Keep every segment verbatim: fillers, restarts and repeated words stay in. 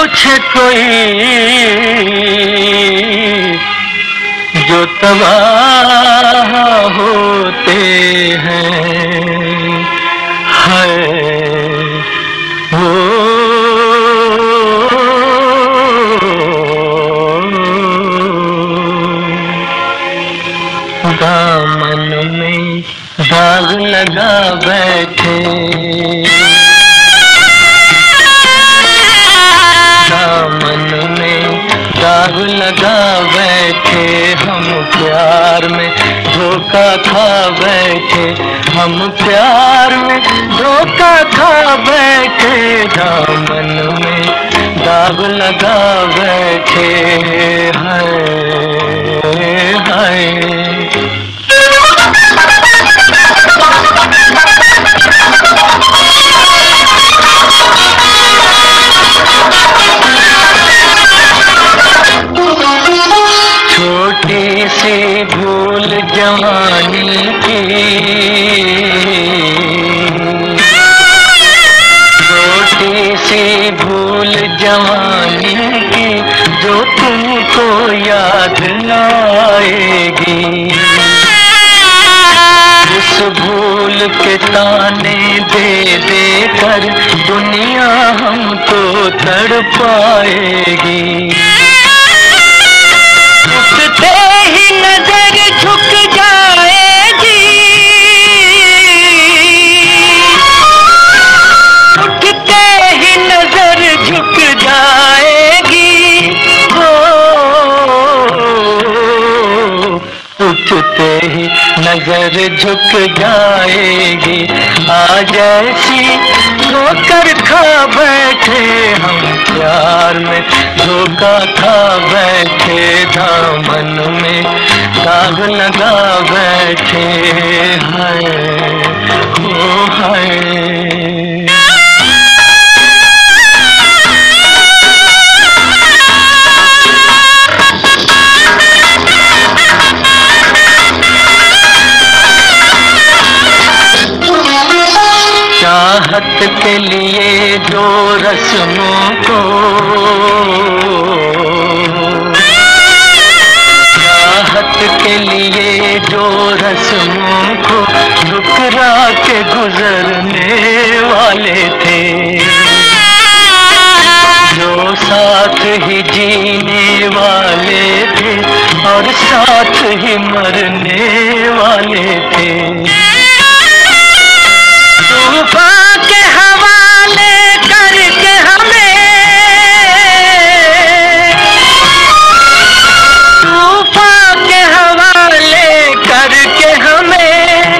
पूछे कोई जो तबाह होते हैं, है वो दामन में दाग लगा बैठे, दामन में दाग लगा बैठे, हम प्यार में धोखा खा बैठे, हम प्यार में धोखा खा बैठे, दामन में दाग लगा बैठे, हाय हाय। छोटी सी भूल जवानी की, छोटी सी भूल जवानी की, जो तुमको याद न आएगी, उस भूल के ताने दे दे कर दुनिया हमको तड़पाएगी। उठते ही नजर झुक जाएगी, उठते ही नजर झुक जाएगी, हो उठते ही नजर झुक जाएगी। आज ऐसी ठोकर खा बैठे, हम प्यार में धोखा खा बैठे, दामन में दाग लगा बैठे, हाय ओ हाय। चाहत के लिए जो रस्मों को, चाहत के लिए जो रस्मों को ठुकरा के गुजरने वाले थे, जो साथ ही जीने वाले थे और साथ ही मरने वाले थे, तूफान के हवाले करके हमें, तूफान के हवाले करके हमें,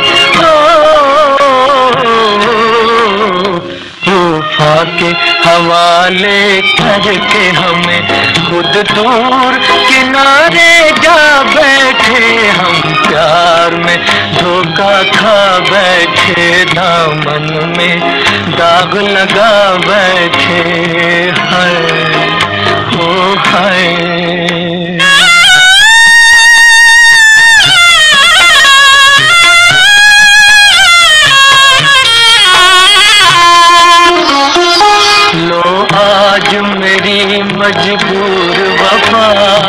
तूफान के हवाले करके हमें खुद दूर किनारे जा बैठे, हम प्यार में धोखा खा बैठे, दामन में दाग लगा बैठे, हाय ओ हाय। लो आज मेरी मजबूर वफा,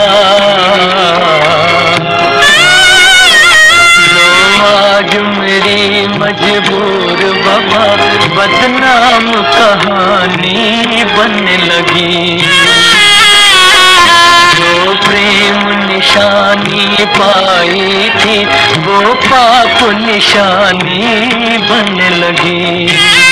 लो आज मेरी मजबूर वफा, बदनाम कहानी बनने लगी, जो प्रेम निशानी पाई थी वो पाप निशानी बनने लगी।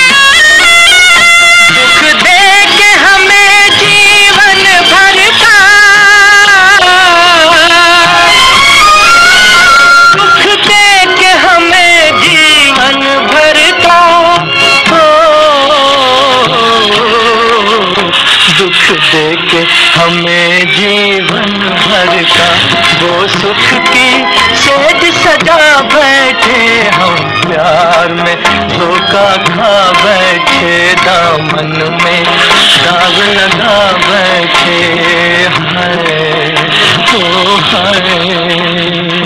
दुख देके हमें जीवन भर का वो सुख की सेज सजा बैठे, हम प्यार में धोखा खा बैठे, दामन में दाग लगा बैठे, हाय ओ हाय।